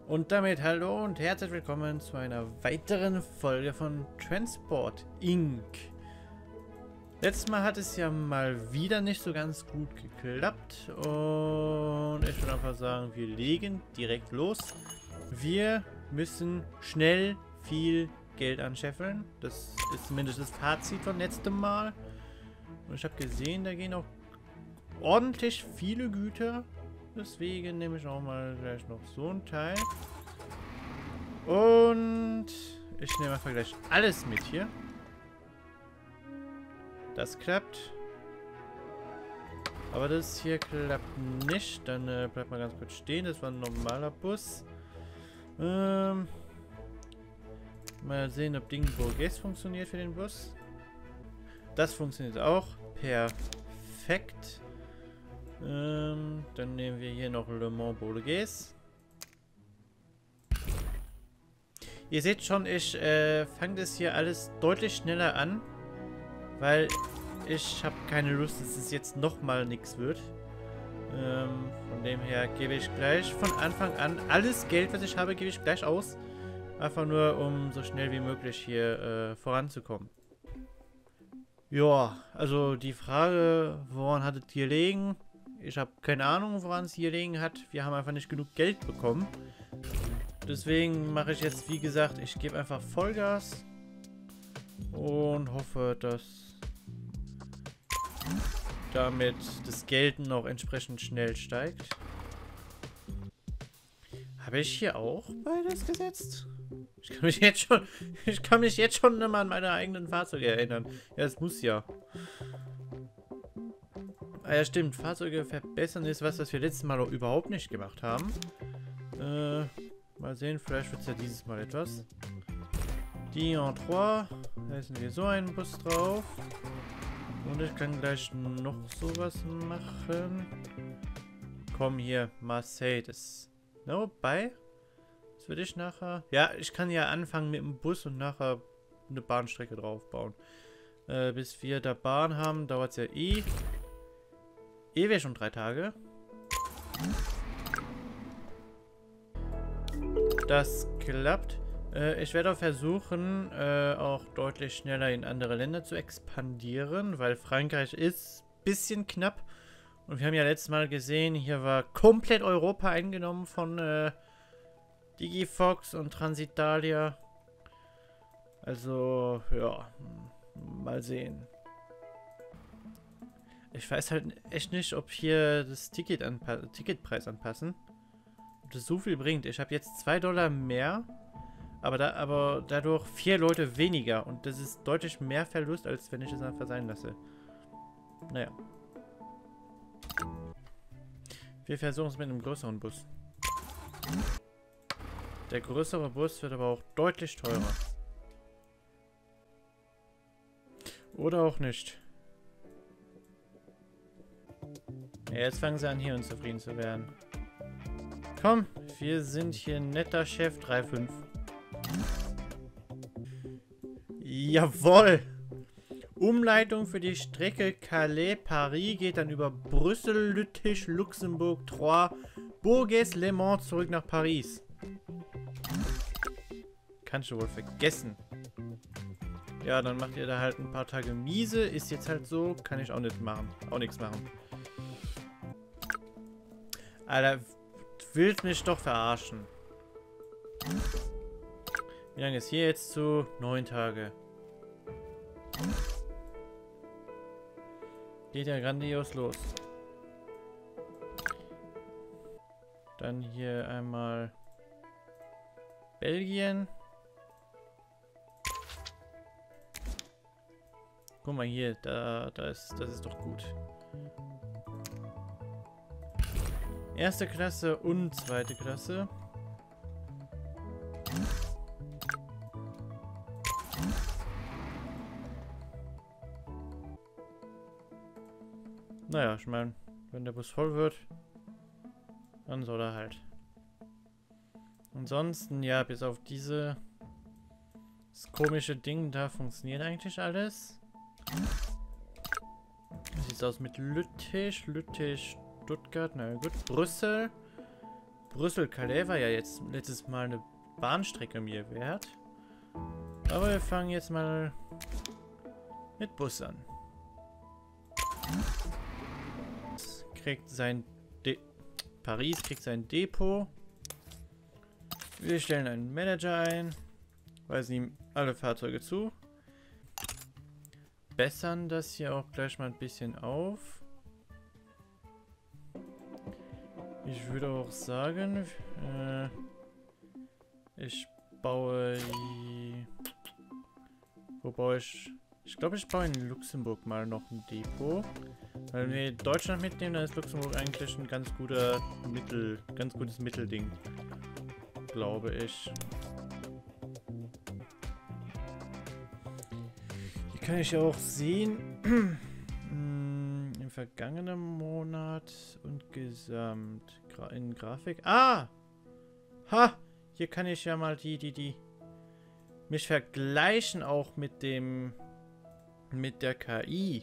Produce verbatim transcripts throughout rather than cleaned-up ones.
Und damit hallo und herzlich willkommen zu einer weiteren Folge von Transport Incorporated. Letztes Mal hat es ja mal wieder nicht so ganz gut geklappt und ich würde einfach sagen, wir legen direkt los. Wir müssen schnell viel Geld anscheffeln. Das ist zumindest das Fazit von letztem Mal. Und ich habe gesehen, da gehen auch ordentlich viele Güter. Deswegen nehme ich auch mal gleich noch so ein Teil. Und ich nehme einfach gleich alles mit hier. Das klappt. Aber das hier klappt nicht. Dann äh, bleibt mal ganz kurz stehen. Das war ein normaler Bus. Ähm, mal sehen, ob Ding Bourges funktioniert für den Bus. Das funktioniert auch. Perfekt. Ähm, dann nehmen wir hier noch Le Mans Bourges. Ihr seht schon, ich äh, fange das hier alles deutlich schneller an, weil ich habe keine Lust, dass es jetzt nochmal nichts wird. Ähm, von dem her gebe ich gleich von Anfang an alles Geld, was ich habe, gebe ich gleich aus. Einfach nur, um so schnell wie möglich hier äh, voranzukommen. Ja, also die Frage, woran hattet ihr gelegen? Ich habe keine Ahnung, woran es hier gelegen hat. Wir haben einfach nicht genug Geld bekommen. Deswegen mache ich jetzt, wie gesagt, ich gebe einfach Vollgas. Und hoffe, dass damit das Geld noch entsprechend schnell steigt. Habe ich hier auch beides gesetzt? Ich kann mich jetzt schon, ich kann mich jetzt schon immer an meine eigenen Fahrzeuge erinnern. Ja, es muss ja. Ah ja, stimmt. Fahrzeuge verbessern ist was, was wir letztes Mal auch überhaupt nicht gemacht haben. Äh, mal sehen, vielleicht wird es ja dieses Mal etwas. Die en trois. Da ist wir so einen Bus drauf. Und ich kann gleich noch sowas machen. Komm hier, Marseille. Das. Na, wobei. Das würde ich nachher. Ja, ich kann ja anfangen mit dem Bus und nachher eine Bahnstrecke drauf bauen. Äh, bis wir da Bahn haben, dauert es ja eh. Ewig schon drei Tage. Das klappt. Äh, ich werde auch versuchen, äh, auch deutlich schneller in andere Länder zu expandieren, weil Frankreich ist ein bisschen knapp. Und wir haben ja letztes Mal gesehen, hier war komplett Europa eingenommen von äh, Digifox und Transitalia. Also, ja, mal sehen. Ich weiß halt echt nicht, ob hier das Ticket anpa Ticketpreis anpassen. Ob das so viel bringt. Ich habe jetzt zwei Dollar mehr, aber, da, aber dadurch vier Leute weniger. Und das ist deutlich mehr Verlust, als wenn ich es einfach sein lasse. Naja. Wir versuchen es mit einem größeren Bus. Der größere Bus wird aber auch deutlich teurer. Oder auch nicht. Ja, jetzt fangen sie an, hier unzufrieden zu werden. Komm, wir sind hier netter Chef drei fünf. Jawohl! Umleitung für die Strecke Calais-Paris geht dann über Brüssel, Lüttich, Luxemburg, Troyes, Bourges, Le Mans zurück nach Paris. Kannst du wohl vergessen. Ja, dann macht ihr da halt ein paar Tage miese. Ist jetzt halt so, kann ich auch nicht machen. Auch nichts machen. Alter, du willst mich doch verarschen. Wie lange ist hier jetzt zu? Neun Tage. Geht ja grandios los. Dann hier einmal Belgien. Guck mal hier, da, da ist, das ist doch gut. Erste Klasse und zweite Klasse. Naja, ich meine, wenn der Bus voll wird, dann soll er halt. Ansonsten, ja, bis auf diese das komische Ding, da funktioniert eigentlich alles. Wie sieht es aus mit Lüttich? Lüttich, Stuttgart, na gut. Brüssel. Brüssel-Calais war ja jetzt letztes Mal eine Bahnstrecke mir wert. Aber wir fangen jetzt mal mit Bus an. Kriegt sein De Paris kriegt sein Depot. Wir stellen einen Manager ein. Weisen ihm alle Fahrzeuge zu. Bessern das hier auch gleich mal ein bisschen auf. Ich würde auch sagen, äh, ich baue... Wo baue ich... Ich glaube, ich baue in Luxemburg mal noch ein Depot. Weil wenn wir Deutschland mitnehmen, dann ist Luxemburg eigentlich ein ganz guter Mittel... Ganz gutes Mittelding. Glaube ich. Hier kann ich auch sehen... Im vergangenen Monat und gesamt Gra in Grafik. Ah! Ha! Hier kann ich ja mal die, die, die mich vergleichen auch mit dem mit der K I.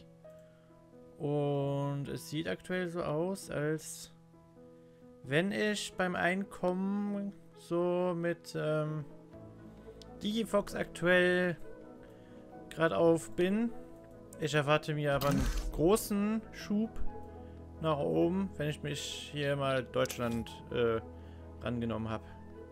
Und es sieht aktuell so aus, als wenn ich beim Einkommen so mit ähm, Digifox aktuell gerade auf bin. Ich erwarte mir aber einen großen Schub nach oben, wenn ich mich hier mal Deutschland äh, rangenommen habe.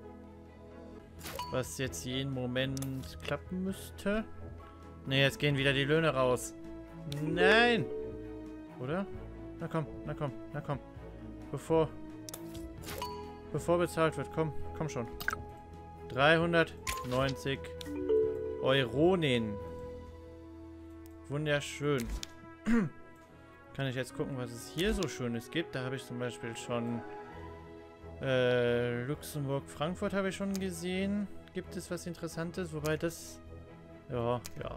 Was jetzt jeden Moment klappen müsste. Ne, jetzt gehen wieder die Löhne raus. Nein! Oder? Na komm, na komm, na komm. Bevor... Bevor bezahlt wird, komm, komm schon. dreihundertneunzig Euronen. Wunderschön. Kann ich jetzt gucken, was es hier so Schönes gibt. Da habe ich zum Beispiel schon äh, Luxemburg, Frankfurt habe ich schon gesehen. Gibt es was Interessantes? Wobei das... Ja, ja.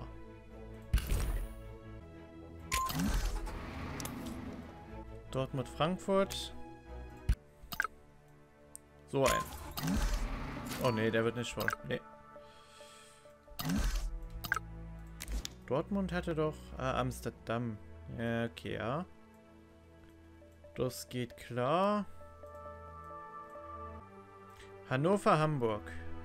Dortmund, Frankfurt. So ein. Oh ne, der wird nicht voll. Nee. Dortmund hatte doch... Ah, Amsterdam. Ja, okay, ja. Das geht klar. Hannover, Hamburg.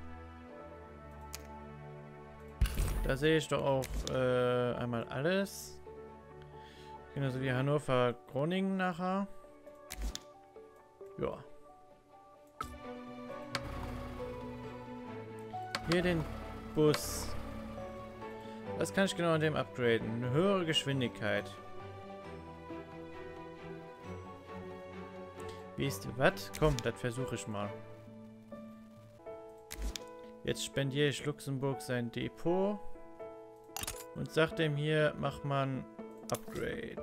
Da sehe ich doch auch äh, einmal alles. Genauso wie Hannover, Groningen nachher. Ja. Hier den Bus. Was kann ich genau an dem upgraden? Eine höhere Geschwindigkeit. Wie ist was? Komm, das versuche ich mal. Jetzt spendiere ich Luxemburg sein Depot. Und sag dem hier, mach mal ein Upgrade.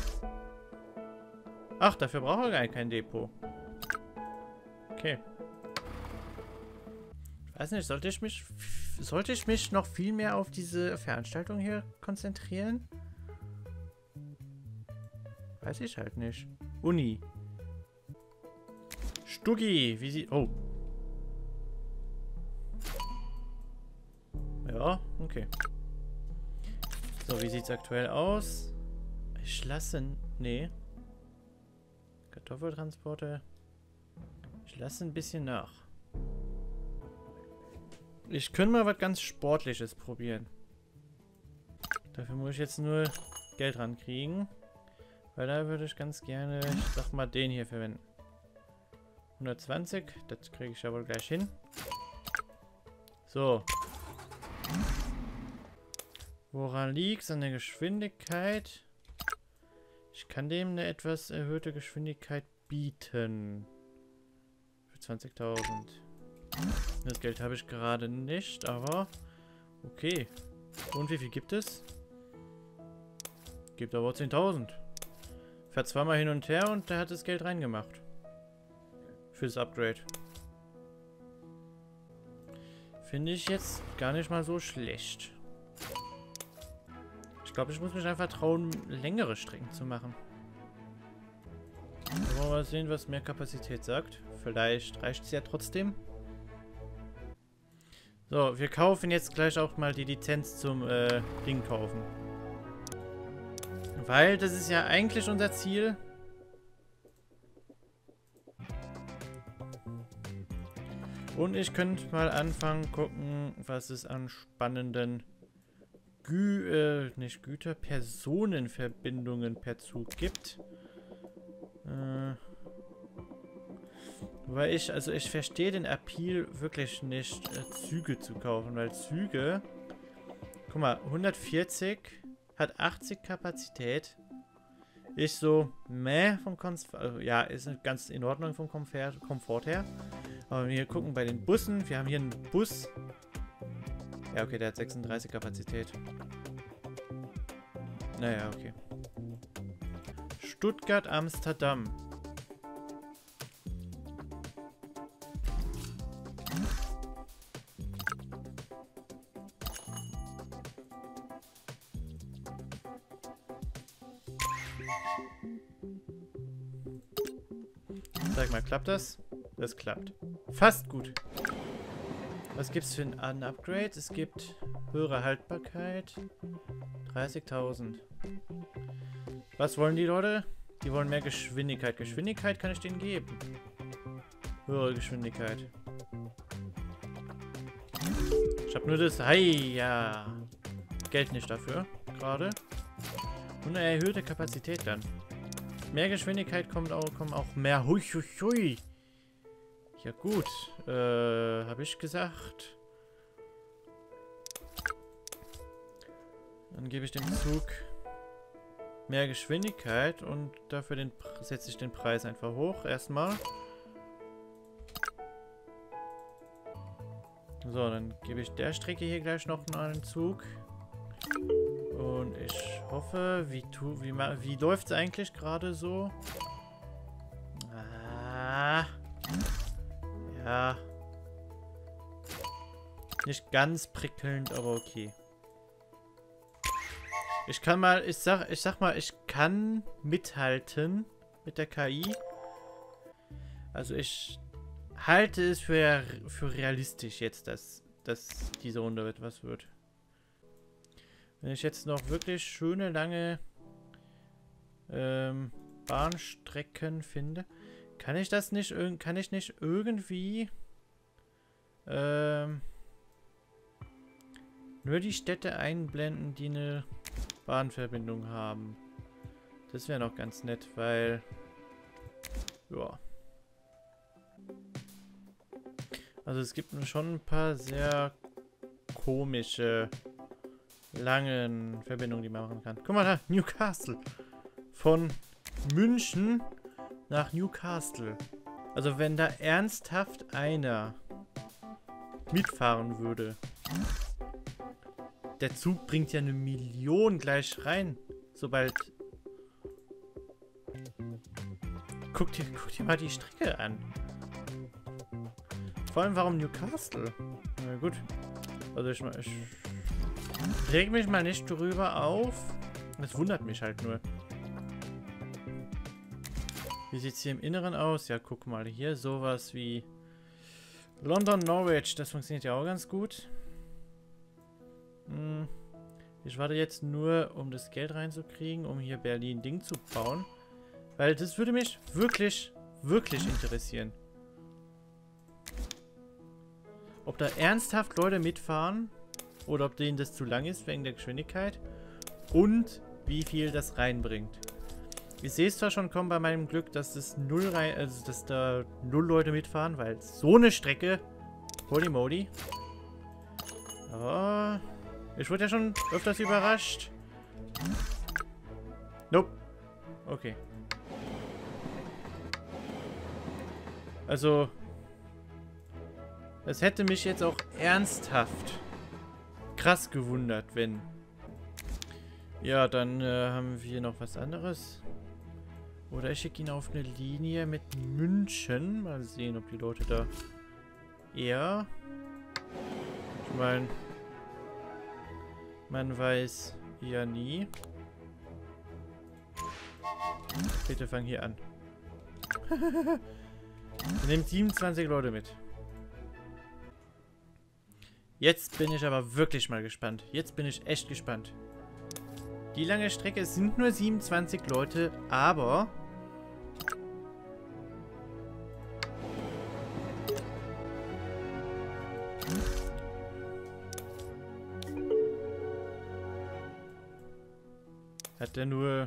Ach, dafür braucht er gar kein Depot. Okay. Ich weiß nicht, sollte ich mich... Sollte ich mich noch viel mehr auf diese Veranstaltung hier konzentrieren? Weiß ich halt nicht. Uni. Stuggi, wie sie... Oh. Ja, okay. So, wie sieht's aktuell aus? Ich lasse... Nee. Kartoffeltransporte. Ich lasse ein bisschen nach. Ich könnte mal was ganz Sportliches probieren. Dafür muss ich jetzt nur Geld rankriegen. Weil da würde ich ganz gerne, ich sag mal, den hier verwenden. hundertzwanzig, das kriege ich ja wohl gleich hin. So. Woran liegt es? An der Geschwindigkeit? Ich kann dem eine etwas erhöhte Geschwindigkeit bieten. Für zwanzigtausend. Das Geld habe ich gerade nicht, aber okay. Und wie viel gibt es? Gibt aber zehntausend. Fährt zweimal hin und her und der hat das Geld reingemacht. Fürs Upgrade. Finde ich jetzt gar nicht mal so schlecht. Ich glaube, ich muss mich einfach trauen, längere Strecken zu machen. Wollen wir mal sehen, was mehr Kapazität sagt. Vielleicht reicht es ja trotzdem. So, wir kaufen jetzt gleich auch mal die Lizenz zum äh, Ding kaufen. Weil das ist ja eigentlich unser Ziel. Und ich könnte mal anfangen, gucken, was es an spannenden Gü äh, nicht Güter, Personenverbindungen per Zug gibt. Äh, weil ich, also ich verstehe den Appeal wirklich nicht, äh, Züge zu kaufen, weil Züge, guck mal, hundertvierzig hat achtzig Kapazität. Ist so, meh, vom Komfort, also, ja, ist ganz in Ordnung vom Komfort, Komfort her. Aber wir gucken bei den Bussen, wir haben hier einen Bus. Ja, okay, der hat sechsunddreißig Kapazität. Naja, okay. Stuttgart, Amsterdam. Sag mal, klappt das? Das klappt. Fast gut. Was gibt's für ein Upgrade? Es gibt höhere Haltbarkeit. dreißigtausend. Was wollen die Leute? Die wollen mehr Geschwindigkeit. Geschwindigkeit kann ich denen geben. Höhere Geschwindigkeit. Ich habe nur das... Hi, ja. Geld nicht dafür. Gerade. Und eine erhöhte Kapazität dann. Mehr Geschwindigkeit kommt auch, kommen auch mehr. Hui, hui, hui. Ja gut, äh, habe ich gesagt. Dann gebe ich dem Zug mehr Geschwindigkeit und dafür den setze ich den Preis einfach hoch. Erstmal. So, dann gebe ich der Strecke hier gleich noch einen Zug. Und ich hoffe, wie, tu, wie, wie läuft es eigentlich gerade so? Ah. Ja. Nicht ganz prickelnd, aber okay. Ich kann mal, ich sag, ich sag mal, ich kann mithalten mit der K I. Also ich halte es für, für realistisch jetzt, dass, dass diese Runde etwas wird. Wenn ich jetzt noch wirklich schöne, lange ähm, Bahnstrecken finde, kann ich das nicht, kann ich nicht irgendwie ähm, nur die Städte einblenden, die eine Bahnverbindung haben. Das wäre noch ganz nett, weil ja. Also es gibt schon ein paar sehr komische langen Verbindungen, die man machen kann. Guck mal da, Newcastle. Von München nach Newcastle. Also wenn da ernsthaft einer mitfahren würde. Der Zug bringt ja eine Million gleich rein. Sobald... Guck dir, guck dir mal die Strecke an. Vor allem, warum Newcastle? Na gut. Also ich, ich reg mich mal nicht drüber auf. Das wundert mich halt nur. Wie sieht es hier im Inneren aus? Ja, guck mal hier. Sowas wie London Norwich. Das funktioniert ja auch ganz gut. Hm. Ich warte jetzt nur, um das Geld reinzukriegen, um hier Berlin-Ding zu bauen. Weil das würde mich wirklich, wirklich interessieren. Ob da ernsthaft Leute mitfahren oder ob denen das zu lang ist wegen der Geschwindigkeit und wie viel das reinbringt. Ich sehe es zwar schon kommen bei meinem Glück, dass das null rein, also dass da null Leute mitfahren, weil so eine Strecke, holy moly. Aber ich wurde ja schon öfters überrascht. Nope. Okay. Also es hätte mich jetzt auch ernsthaft krass gewundert, wenn... Ja, dann äh, haben wir noch was anderes. Oder ich schicke ihn auf eine Linie mit München. Mal sehen, ob die Leute da eher... Ich meine... Man weiß ja nie. Bitte fang hier an. Nehmt siebenundzwanzig Leute mit. Jetzt bin ich aber wirklich mal gespannt. Jetzt bin ich echt gespannt. Die lange Strecke sind nur siebenundzwanzig Leute, aber... Hat der nur...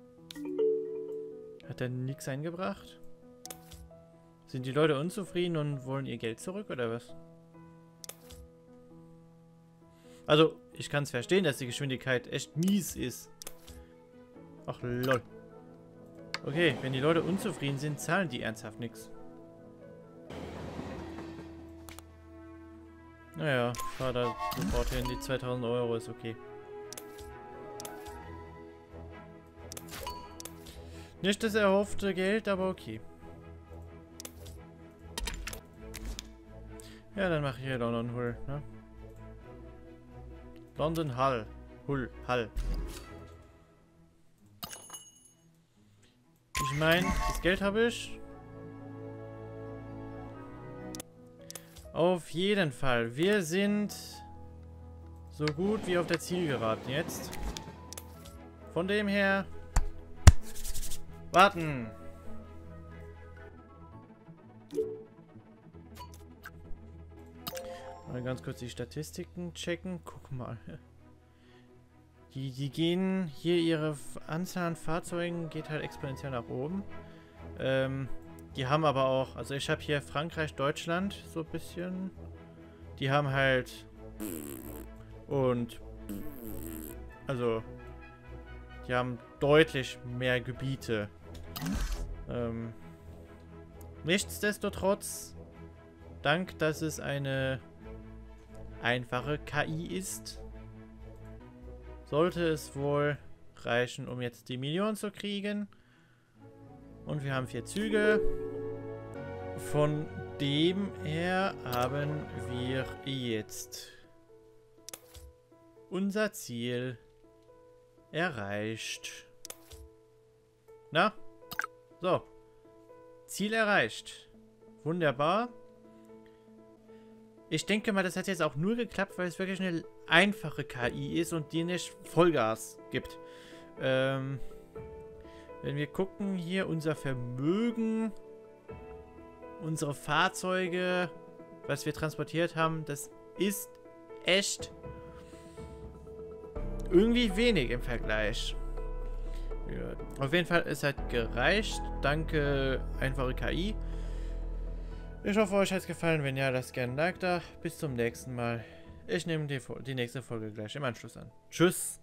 Hat er nichts eingebracht? Sind die Leute unzufrieden und wollen ihr Geld zurück, oder was? Also, ich kann es verstehen, dass die Geschwindigkeit echt mies ist. Ach, lol. Okay, wenn die Leute unzufrieden sind, zahlen die ernsthaft nichts. Naja, fahr da sofort hin, die zweitausend Euro ist okay. Nicht das erhoffte Geld, aber okay. Ja, dann mache ich hier London Hull, ne? London Hull. Hull, Hull. Ich meine, das Geld habe ich. Auf jeden Fall. Wir sind so gut wie auf der Zielgeraden jetzt. Von dem her... Warten! Mal ganz kurz die Statistiken checken. Guck mal. Die, die gehen hier, ihre Anzahl an Fahrzeugen geht halt exponentiell nach oben. Ähm, die haben aber auch, also ich habe hier Frankreich, Deutschland so ein bisschen. Die haben halt und also die haben deutlich mehr Gebiete. Ähm, nichtsdestotrotz, dank, dass es eine einfache K I ist, sollte es wohl reichen, um jetzt die Million zu kriegen. Und wir haben vier Züge. Von dem her haben wir jetzt unser Ziel erreicht. Na? So. Ziel erreicht. Wunderbar. Ich denke mal, das hat jetzt auch nur geklappt, weil es wirklich eine einfache K I ist und die nicht Vollgas gibt. Ähm, wenn wir gucken, hier unser Vermögen, unsere Fahrzeuge, was wir transportiert haben, das ist echt irgendwie wenig im Vergleich. Ja, auf jeden Fall, es hat gereicht. Danke, einfache K I. Ich hoffe, euch hat es gefallen. Wenn ja, lasst gerne ein Like da. Bis zum nächsten Mal. Ich nehme die, die nächste Folge gleich im Anschluss an. Tschüss.